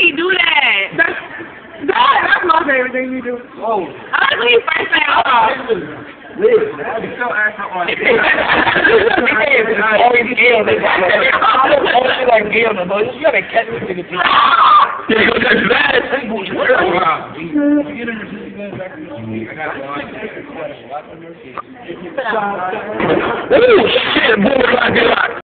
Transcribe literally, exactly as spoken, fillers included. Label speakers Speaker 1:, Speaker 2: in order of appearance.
Speaker 1: he do that?
Speaker 2: That's, that, that's my favorite thing you do.
Speaker 3: Oh.
Speaker 1: I like when you first say, oh.
Speaker 3: Liz, I be so asking on it.
Speaker 4: Always Gail, they got it. Always like Gail, no, you gotta catch this nigga too.
Speaker 3: Yeah, go catch that. Wow. Ooh, shit, boy, I got